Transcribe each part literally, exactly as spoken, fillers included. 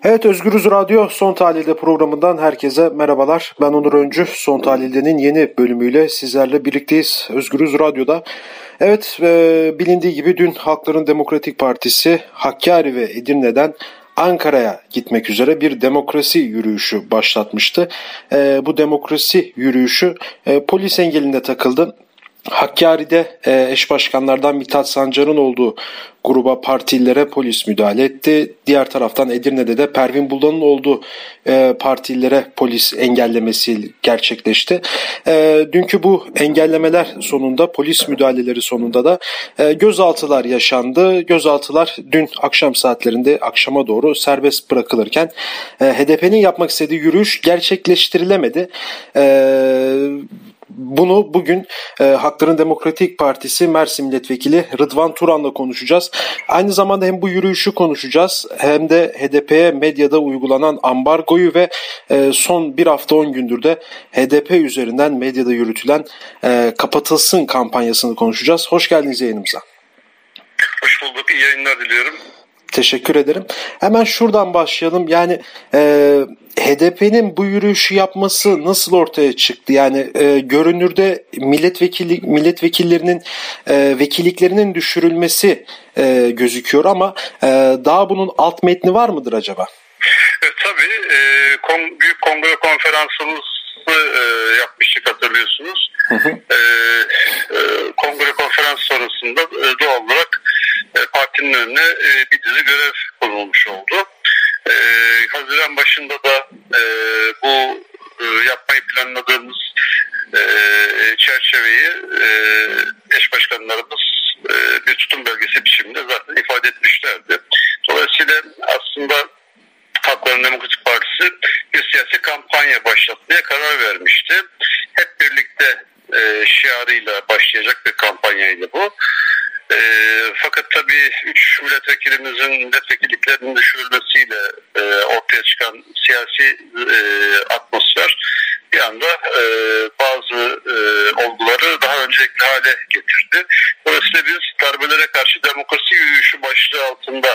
Evet, Özgürüz Radyo Son Tahlil'de programından herkese merhabalar. Ben Onur Öncü. Son Tahlil'de'nin yeni bölümüyle sizlerle birlikteyiz Özgürüz Radyo'da. Evet, e, bilindiği gibi dün Halkların Demokratik Partisi Hakkari ve Edirne'den Ankara'ya gitmek üzere bir demokrasi yürüyüşü başlatmıştı. E, bu demokrasi yürüyüşü e, polis engeline takıldı. Hakkari'de e, eş başkanlardan Mithat Sancar'ın olduğu gruba, partililere polis müdahale etti. Diğer taraftan Edirne'de de Pervin Buldan'ın olduğu e, partililere polis engellemesi gerçekleşti. E, dünkü bu engellemeler sonunda, polis müdahaleleri sonunda da e, gözaltılar yaşandı. Gözaltılar dün akşam saatlerinde, akşama doğru serbest bırakılırken e, H D P'nin yapmak istediği yürüyüş gerçekleştirilemedi. E, Bunu bugün e, Halkların Demokratik Partisi Mersin Milletvekili Rıdvan Turan'la konuşacağız. Aynı zamanda hem bu yürüyüşü konuşacağız hem de H D P'ye medyada uygulanan ambargoyu ve e, son bir hafta on gündür de H D P üzerinden medyada yürütülen e, kapatılsın kampanyasını konuşacağız. Hoş geldiniz yayınımıza. Hoş bulduk. İyi yayınlar diliyorum. Teşekkür ederim. Hemen şuradan başlayalım. Yani e, H D P'nin bu yürüyüşü yapması nasıl ortaya çıktı? Yani e, görünürde milletvekili milletvekillerinin e, vekilliklerinin düşürülmesi e, gözüküyor ama e, daha bunun alt metni var mıdır acaba? Evet, tabii. E, kon, büyük kongre konferansımızı e, yapmıştık, hatırlıyorsunuz. Hı hı. E, e, kongre konferans sonrasında e, doğal olarak e, partinin önüne e, bir dizi görev konulmuş oldu. E, Haziran başında da e, bu e, yapmayı planladığımız e, çerçeveyi e, eş başkanlarımız e, bir tutum belgesi biçiminde zaten ifade etmişlerdi. Dolayısıyla aslında Halkların Demokratik Partisi bir siyasi kampanya başlatmaya karar vermişti. Hep birlikte e, şiarıyla başlayacak bir kampanyaydı bu. E, fakat tabii üç milletvekilimizin milletvekilliklerinin düşürülmesiyle e, ortaya çıkan siyasi e, atmosfer bir anda e, bazı e, olguları daha öncelikli hale getirdi. Dolayısıyla biz darbelere karşı demokrasi yürüyüşü başlığı altında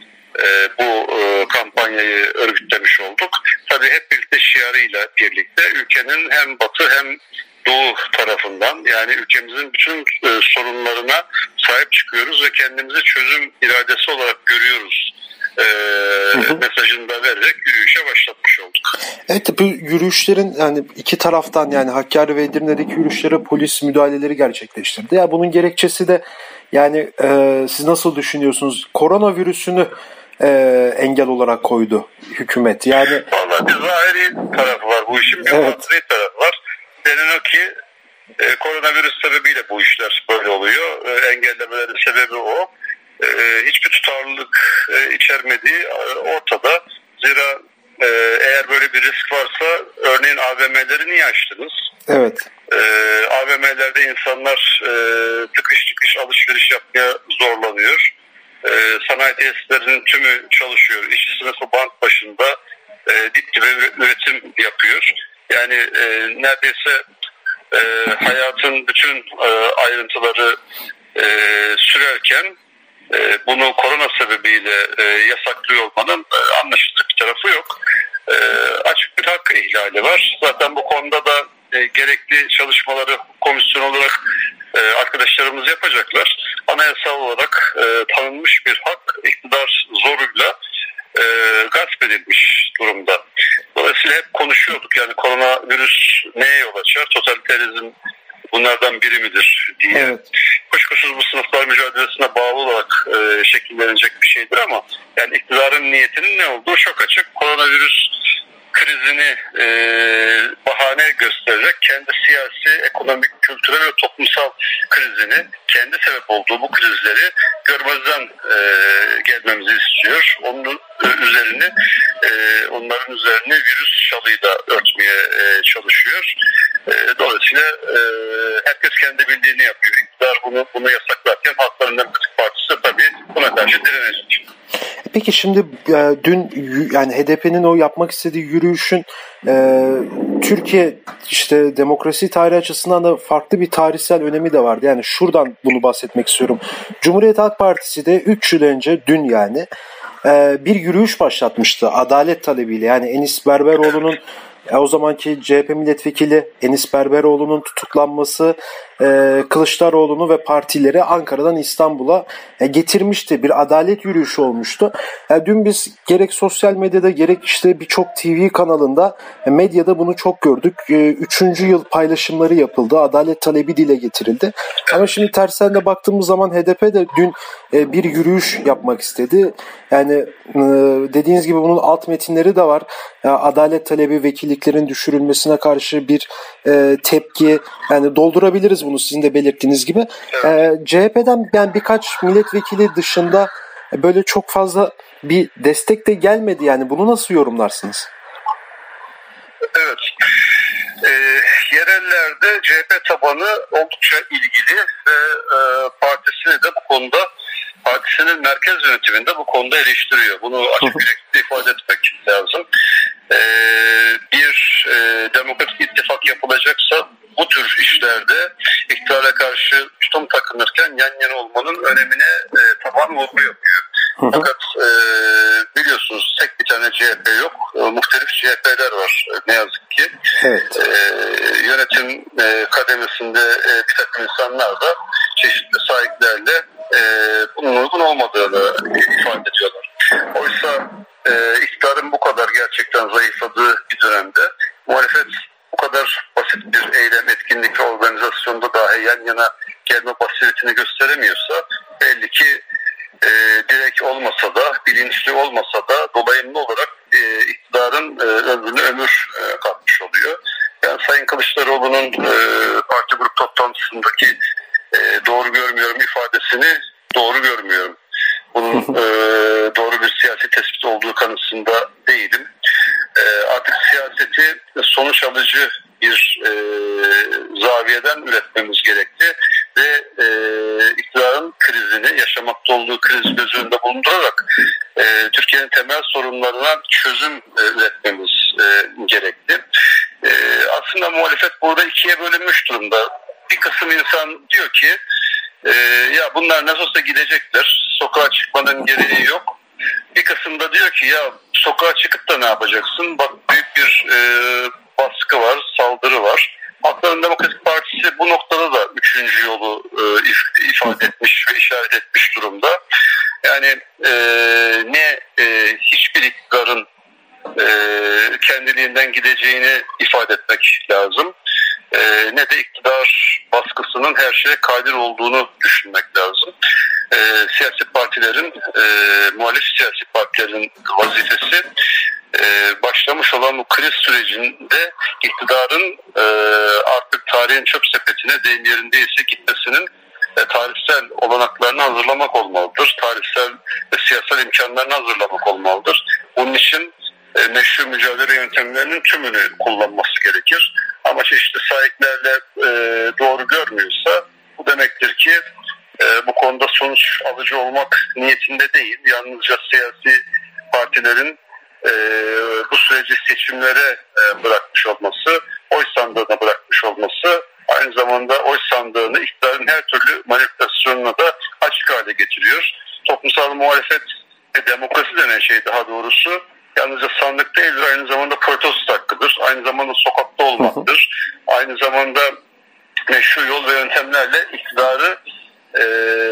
e, bu e, kampanyayı örgütlemiş olduk. Tabii hep birlikte şiarıyla birlikte ülkenin hem batı hem doğu tarafından, yani ülkemizin bütün e, sorunlarına sahip çıkıyoruz ve kendimizi çözüm iradesi olarak görüyoruz e, hı hı. mesajını da vererek yürüyüşe başlatmış olduk. Evet, bu yürüyüşlerin yani iki taraftan, yani Hakkari ve Edirne'deki yürüyüşlere polis müdahaleleri gerçekleştirdi. Ya bunun gerekçesi de yani e, siz nasıl düşünüyorsunuz? Koronavirüsünü e, engel olarak koydu hükümet. Yani vallahi bir zahiri tarafı var bu işin, bir evet. batini tarafı var. Denen o ki e, koronavirüs sebebiyle bu işler böyle oluyor. E, engellemelerin sebebi o. E, hiçbir tutarlılık e, içermediği e, ortada. Zira e, eğer böyle bir risk varsa örneğin A V M'leri niye açtınız? Evet. E, A V M'lerde insanlar e, tıkış tıkış alışveriş yapmaya zorlanıyor. E, sanayi tesislerinin tümü çalışıyor. İşçi sınıfı bank başında e, dip dibe üretim yapıyor. Yani e, neredeyse e, hayatın bütün e, ayrıntıları e, sürerken e, bunu korona sebebiyle e, yasaklıyor olmanın e, anlaşılır bir tarafı yok. E, açık bir hak ihlali var. Zaten bu konuda da e, gerekli çalışmaları komisyon olarak e, arkadaşlarımız yapacaklar. Anayasal olarak e, tanınmış bir hak iktidar zoruyla e, gasp edilmiş durumda. Dolayısıyla hep konuşuyorduk, yani koronavirüs neye yol açar? Totaliterizm bunlardan biri midir diye. Evet. Kuşkusuz bu sınıflar mücadelesine bağlı olarak e, şekillenecek bir şeydir ama yani iktidarın niyetinin ne olduğu çok açık. Koronavirüs krizini e, bahane göstererek kendi siyasi, ekonomik, kültürel ve toplumsal krizini, kendi sebep olduğu bu krizleri görmezden e, gelmemizi istiyor. Onun üzerini, e, onların üzerini virüs şalıyla örtmeye e, çalışıyor. E, dolayısıyla e, herkes kendi bildiğini yapıyor. İktidar bunu bunu yasaklarken Halkların Demokratik Partisi de tabii buna karşı direnecek. Peki şimdi e, dün yani H D P'nin o yapmak istediği yürüyüşün e, Türkiye işte demokrasi tarihi açısından da farklı bir tarihsel önemi de vardı. Yani şuradan bunu bahsetmek istiyorum. Cumhuriyet Halk Partisi de üç yıl önce dün yani e, bir yürüyüş başlatmıştı adalet talebiyle. Yani Enis Berberoğlu'nun e, o zamanki C H P milletvekili Enis Berberoğlu'nun tutuklanması e, Kılıçdaroğlu'nu ve partileri Ankara'dan İstanbul'a e, getirmişti. Bir adalet yürüyüşü olmuştu. E, dün biz gerek sosyal medyada gerek işte birçok T V kanalında e, medyada bunu çok gördük. E, üçüncü yıl paylaşımları yapıldı. Adalet talebi dile getirildi. Ama şimdi tersen de baktığımız zaman H D P de dün e, bir yürüyüş yapmak istedi. Yani e, dediğiniz gibi bunun alt metinleri de var. E, adalet talebi, vekilliklerin düşürülmesine karşı bir e, tepki. Yani doldurabiliriz bunu sizin de belirttiğiniz gibi. E, C H P'den yani birkaç milletvekili dışında böyle çok fazla bir destek de gelmedi. Yani bunu nasıl yorumlarsınız? Evet. E, yerellerde C H P tabanı oldukça ilgili ve e, partisini de bu konuda, partisinin merkez yönetiminde bu konuda eleştiriyor. Bunu açık bir şekilde ifade etmek lazım. E, bir e, demokratik ittifak yapılacaksa bu tür işlerde iktidara karşı tutum takınırken yan yana olmanın önemine e, taban vurgu yapıyor. Fakat e, biliyorsunuz tek bir tane C H P yok. E, muhtelif C H P'ler var e, ne yazık ki. Evet. E, yönetim e, kademesinde e, bir takım insanlar da çeşitli sahiplerle e, bunun uygun olmadığını ifade ediyorlar. Oysa e, iktidarın bu kadar gerçekten zayıfladığı bir dönemde muhalefet bu kadar basit bir eylem, etkinlik ve organizasyonda dahi yan yana gelme basiretini gösteremiyorsa belli ki e, direkt olmasa da, bilinçli olmasa da dolayımlı olarak e, iktidarın e, ömrüne ömür e, katmış oluyor. Yani Sayın Kılıçdaroğlu'nun e, parti grup toplantısındaki e, doğru görmüyorum ifadesini doğru görmüyorum. Bunun e, doğru bir siyasi tespit olduğu kanısında değilim. E, artık siyaseti sonuç alıcı bir e, zaviyeden üretmemiz gerekti ve e, iktidarın krizini, yaşamakta olduğu krizi göz önünde bulundurarak e, Türkiye'nin temel sorunlarına çözüm e, üretmemiz e, gerekti. E, aslında muhalefet burada ikiye bölünmüş durumda. Bir kısım insan diyor ki e, ya bunlar nasıl olsa gidecekler, sokağa çıkmanın gereği yok. Bir kısım da diyor ki ya sokağa çıkıp da ne yapacaksın? Bak büyük bir e, baskı var, saldırı var. Halkların Demokratik Partisi bu noktada da üçüncü yolu e, if, ifade etmiş ve işaret etmiş durumda. Yani e, ne e, hiçbir iktidarın e, kendiliğinden gideceğini ifade etmek lazım. E, ne de iktidar baskısının her şeye kadir olduğunu düşünmek lazım. E, siyasi partilerin, e, muhalif siyasi partilerin vazifesi e, başlamış olan bu kriz sürecinde iktidarın e, artık tarihin çöp sepetine deyim yerindeyse gitmesinin e, tarihsel olanaklarını hazırlamak olmalıdır. Tarihsel ve siyasal imkanlarını hazırlamak olmalıdır. Bunun için e, meşru mücadele yöntemlerinin tümünü kullanması gerekir. Ama çeşitli sahiplerle e, doğru görmüyorsa bu demektir ki e, bu konuda sonuç alıcı olmak niyetinde değil. Yalnızca siyasi partilerin e, bu süreci seçimlere e, bırakmış olması, oy sandığına bırakmış olması aynı zamanda oy sandığını iktidarın her türlü manipülasyonuna da açık hale getiriyor. Toplumsal muhalefet ve demokrasi denen şey daha doğrusu yalnızca sandık değildir, aynı zamanda protesto hakkıdır, aynı zamanda sokakta olmaktır, aynı zamanda meşru yol ve yöntemlerle iktidarı e,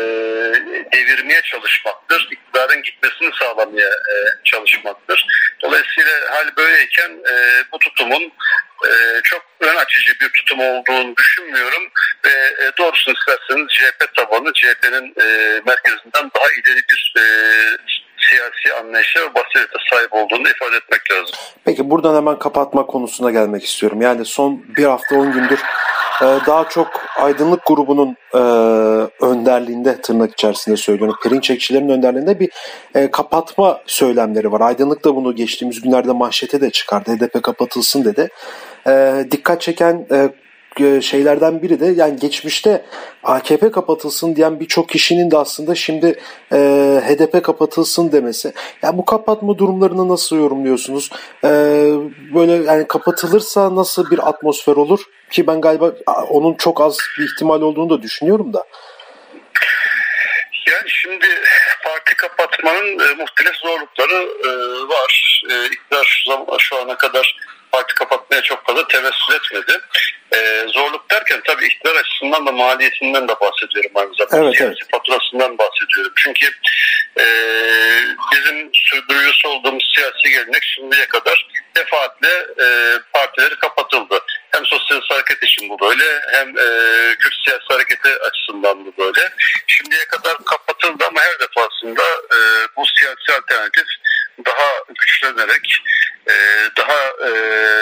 devirmeye çalışmaktır, iktidarın gitmesini sağlamaya e, çalışmaktır. Dolayısıyla hal böyleyken e, bu tutumun e, çok ön açıcı bir tutum olduğunu düşünmüyorum ve e, doğrusunu isterseniz C H P tabanı C H P'nin e, merkezinden daha ileri bir e, siyasi anlayışa ve basirete sahip olduğunu ifade etmek lazım. Peki buradan hemen kapatma konusuna gelmek istiyorum. Yani son bir hafta on gündür daha çok aydınlık grubunun önderliğinde, tırnak içerisinde söylüyorum, Perinçekçilerin önderliğinde bir kapatma söylemleri var. Aydınlık da bunu geçtiğimiz günlerde manşete de çıkardı. H D P kapatılsın dedi. Dikkat çeken şeylerden biri de yani geçmişte A K P kapatılsın diyen birçok kişinin de aslında şimdi e, H D P kapatılsın demesi. Yani bu kapatma durumlarını nasıl yorumluyorsunuz? E, böyle yani kapatılırsa nasıl bir atmosfer olur? Ki ben galiba onun çok az bir ihtimal olduğunu da düşünüyorum da. Yani şimdi parti kapatmanın e, muhtelif zorlukları e, var. E, iktidar şu, zaman, şu ana kadar parti kapatmaya çok fazla tevessül etmedi. E, zorluk derken tabii iktidar açısından da maliyetinden de bahsediyorum aynı zamanda. Evet, siyasi evet. faturasından bahsediyorum. Çünkü e, bizim sürdürücüsü olduğumuz siyasi gelenek şimdiye kadar defaatle e, partileri kapatıldı. Hem sosyalist hareket için bu böyle, hem e, Kürt siyasi hareketi açısından bu böyle. Şimdiye kadar kapatıldı ama her defasında e, bu siyasi alternatif daha güçlenerek, e, daha e,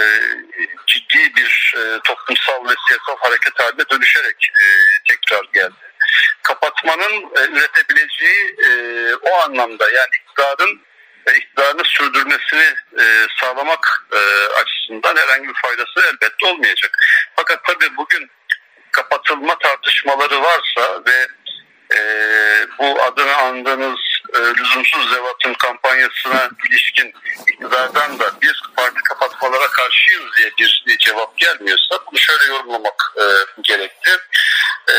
ciddi bir e, toplumsal ve siyasal hareket haline dönüşerek e, tekrar geldi. Kapatmanın e, üretebileceği e, o anlamda, yani iktidarın e, iktidarını sürdürmesini e, sağlamak e, açısından herhangi bir faydası elbette olmayacak. Fakat tabii bugün kapatılma tartışmaları varsa ve e, bu adını andığınız e, lüzumsuz zevatın kampanyasına ilişkin iktidardan da biz parti kapatmalara karşıyız diye bir cevap gelmiyorsa bunu şöyle yorumlamak e, gerekti. E,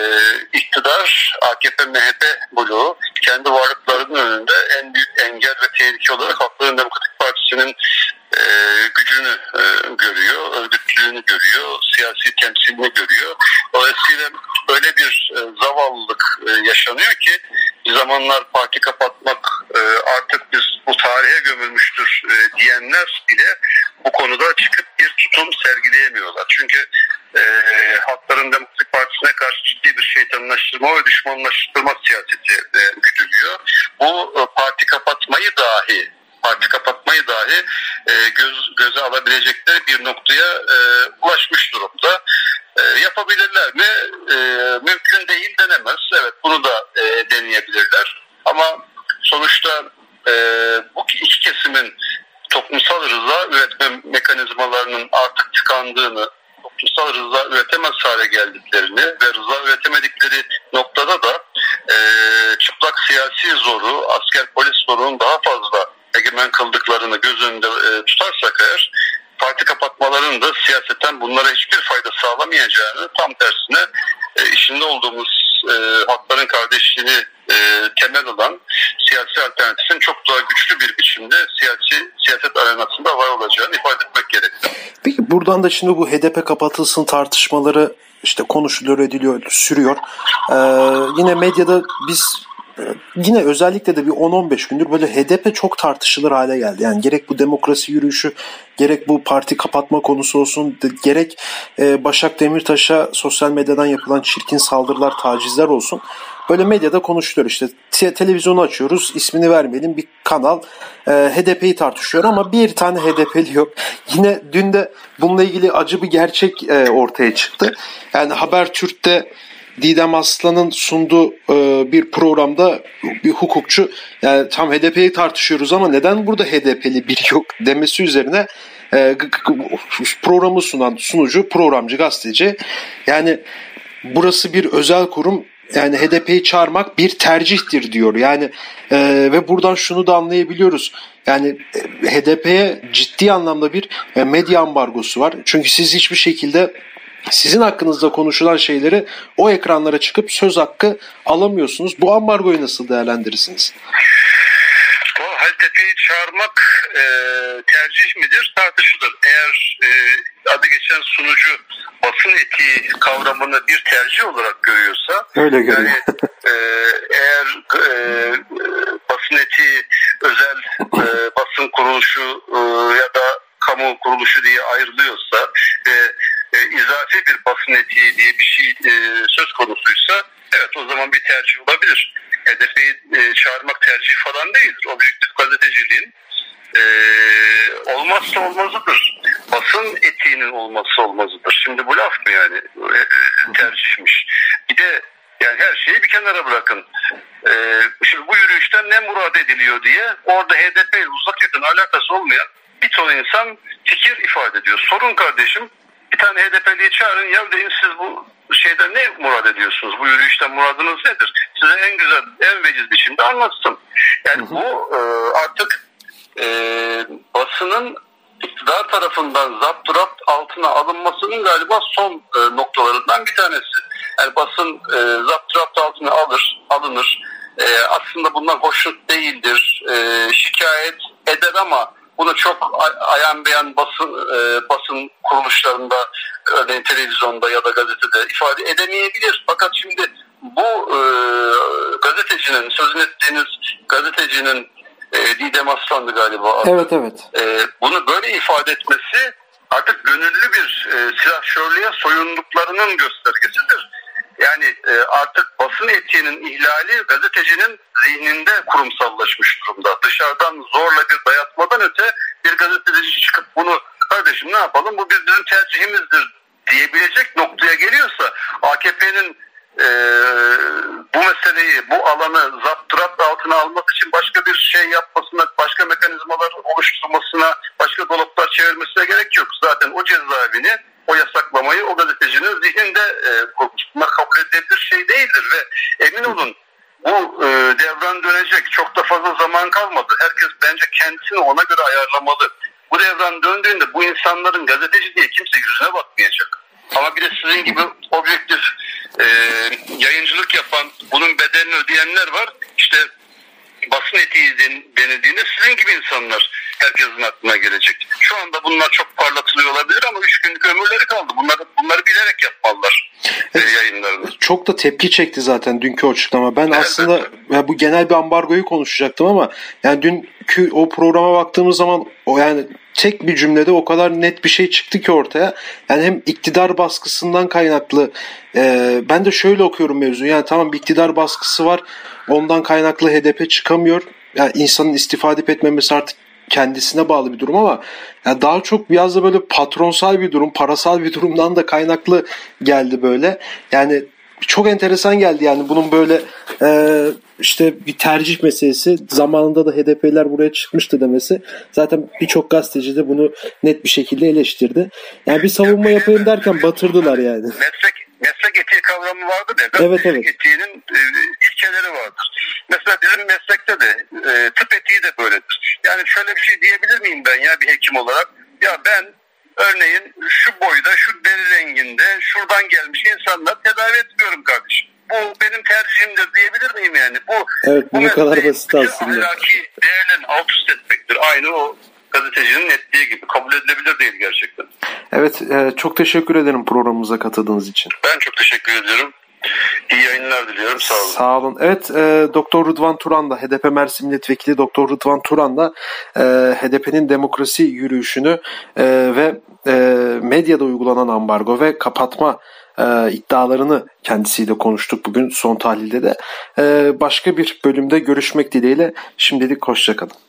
iktidar A K P M H P bloğu kendi varlıklarının önünde en büyük engel ve tehlike olarak Halkların Demokratik Partisi'nin e, gücünü e, görüyor, örgütlülüğünü görüyor, siyasi temsilini görüyor. Dolayısıyla öyle bir e, zavallılık e, yaşanıyor ki bir zamanlar parti kapatmak e, artık biz bu tarihe gömülmüştür e, diyenler bile bu konuda çıkıp bir tutum sergileyemiyorlar. Çünkü e, Halkların Demokratik Partisi'ne karşı ciddi bir şeytanlaştırma ve düşmanlaştırma siyaseti e, güdülüyor. Bu e, parti kapatmayı dahi parti kapatmayı dahi e, göz, göze alabilecekleri bir noktaya e, ulaşmış durumda. E, yapabilirler mi? E, mümkün değil denemez. Evet, bunu da e, deneyebilirler. Ama sonuçta e, bu iki kesimin toplumsal rıza üretme mekanizmalarının artık tıkandığını, toplumsal rıza üretemez hale geldiklerini ve rıza üretemedikleri noktada da e, çıplak siyasi zoru, asker polis zorunun daha fazla egemen kıldıklarını göz önünde e, tutarsak eğer, parti kapatmalarının da siyaseten bunlara hiçbir fayda sağlamayacağını, tam tersine e, içinde olduğumuz e, halkların kardeşliğini e, temel olan siyasi alternatifin çok daha güçlü bir biçimde siyasi siyaset arenasında var olacağını ifade etmek gerekir. Peki buradan da şimdi bu H D P kapatılsın tartışmaları işte konuşuluyor, ediliyor, sürüyor. Ee, yine medyada biz yine özellikle de bir on on beş gündür böyle H D P çok tartışılır hale geldi. Yani gerek bu demokrasi yürüyüşü, gerek bu parti kapatma konusu olsun, gerek Başak Demirtaş'a sosyal medyadan yapılan çirkin saldırılar, tacizler olsun. Böyle medyada konuşuluyor işte. Te- televizyonu açıyoruz, ismini vermeyelim, bir kanal e, H D P'yi tartışıyor ama bir tane H D P'li yok. Yine dün de bununla ilgili acı bir gerçek e, ortaya çıktı. Yani Habertürk'te Didem Aslan'ın sunduğu e, bir programda bir hukukçu, yani tam H D P'yi tartışıyoruz ama neden burada H D P'li biri yok demesi üzerine e, programı sunan sunucu, programcı, gazeteci, yani burası bir özel kurum, yani H D P'yi çağırmak bir tercihtir diyor. Yani e, ve buradan şunu da anlayabiliyoruz. Yani e, H D P'ye ciddi anlamda bir e, medya ambargosu var. Çünkü siz hiçbir şekilde sizin hakkınızda konuşulan şeyleri o ekranlara çıkıp söz hakkı alamıyorsunuz. Bu ambargoyu nasıl değerlendirirsiniz? H D P'yi çağırmak e, tercih midir? Tartışılır. Eğer e, adı geçen sunucu basın etiği kavramını bir tercih olarak görüyorsa, öyle görüyor. Yani, e, eğer e, basın etiği özel e, basın kuruluşu e, ya da kamu kuruluşu diye ayrılıyorsa ve e, izafi bir basın etiği diye bir şey e, söz konusuysa, evet, o zaman bir tercih olabilir. H D P'yi e, çağırmak tercih falan değildir. Objektif gazeteciliğin e, olmazsa olmazıdır. Basın etiğinin olmazsa olmazıdır. Şimdi bu laf mı yani? E, tercihmiş. Bir de yani her şeyi bir kenara bırakın. E, şimdi bu yürüyüşten ne murad ediliyor diye orada H D P ile uzak yakın alakası olmayan bir ton insan fikir ifade ediyor. Sorun kardeşim, bir tane H D P'liyi çağırın, ya deyin siz bu şeyden ne murad ediyorsunuz? Bu yürüyüşten muradınız nedir? Size en güzel, en veciz biçimde anlatsın. Yani hı hı. bu e, artık e, basının iktidar tarafından zapturapt altına alınmasının galiba son e, noktalarından bir tanesi. Yani basın e, zapturapt altına alır, alınır. E, aslında bundan hoşnut değildir. E, şikayet eder ama bunu çok ayan beyan basın e, basın kuruluşlarında, örneğin televizyonda ya da gazetede ifade edemeyebilir. Fakat şimdi bu e, gazetecinin, sözünü ettiğiniz gazetecinin e, Didem Aslan'dı galiba adı. Evet evet. E, bunu böyle ifade etmesi artık gönüllü bir e, silahşörlüğe soyunduklarının göstergesidir. Yani e, artık basın etiğinin ihlali gazetecinin zihninde kurumsallaşmış durumda. Dışarıdan zorla bir dayatmadan öte bir gazeteci çıkıp bunu kardeşim ne yapalım bu bizim tercihimizdir diyebilecek noktaya geliyorsa A K P'nin e, bu meseleyi, bu alanı zapturapt altına almak için başka bir şey yapmasına, başka mekanizmalar oluşturmasına, başka dolaplar çevirmesine gerek yok. Zaten o cezaevini, o yasaklamayı o gazetecinin zihninde e, kurmuş. Bunlar kabul edilebilir şey değildir ve emin olun bu e, devran dönecek. Çok da fazla zaman kalmadı. Herkes bence kendisini ona göre ayarlamalı. Bu devran döndüğünde bu insanların gazeteci diye kimse yüzüne bakmayacak. Ama bir de sizin gibi objektif e, yayıncılık yapan, bunun bedelini ödeyenler var. İşte basın etiği denildiğinde sizin gibi insanlar herkesin aklına gelecek. Şu anda bunlar çok parlatılıyor olabilir ama üç günlük ömürleri kaldı. Bunları, bunları bilerek yapmalılar evet, yayınlarını. Çok da tepki çekti zaten dünkü açıklama. Ben evet, aslında ya bu genel bir ambargoyu konuşacaktım ama yani dünkü o programa baktığımız zaman o yani tek bir cümlede o kadar net bir şey çıktı ki ortaya. Yani hem iktidar baskısından kaynaklı e, ben de şöyle okuyorum mevzuyu. Yani tamam bir iktidar baskısı var. Ondan kaynaklı H D P çıkamıyor. Yani insanın istifade etmemesi artık kendisine bağlı bir durum ama yani daha çok biraz da böyle patronsal bir durum, parasal bir durumdan da kaynaklı geldi böyle. Yani çok enteresan geldi yani bunun böyle e, işte bir tercih meselesi, zamanında da H D P'ler buraya çıkmıştı demesi. Zaten birçok gazeteci de bunu net bir şekilde eleştirdi. Yani bir savunma yapayım derken batırdılar yani. Meslek meslek etiği kavramı vardır ya. Evet, meslek evet. etiğinin e, ilkeleri vardır. Mesela bizim meslekte de e, tıp etiği de böyledir. Yani şöyle bir şey diyebilir miyim ben ya bir hekim olarak? Ya ben örneğin şu boyda, şu deri renginde, şuradan gelmiş insanlar tedavi etmiyorum kardeşim. Bu benim tercihimdir diyebilir miyim yani? Bu, evet bu, bu kadar basit bütün aslında. ahlaki değerlerin alt üst etmektir. Aynı o gazetecinin ettiği gibi kabul edilebilir değil gerçekten. Evet e, çok teşekkür ederim programımıza katıldığınız için. Ben çok teşekkür ediyorum. İyi yayınlar diliyorum. Sağ olun. Sağ olun. Evet e, Doktor Rıdvan Turan da H D P Mersin Milletvekili Doktor Rıdvan Turan da e, H D P'nin demokrasi yürüyüşünü e, ve e, medyada uygulanan ambargo ve kapatma e, iddialarını kendisiyle konuştuk bugün son tahlilde de. E, başka bir bölümde görüşmek dileğiyle şimdilik hoşça kalın.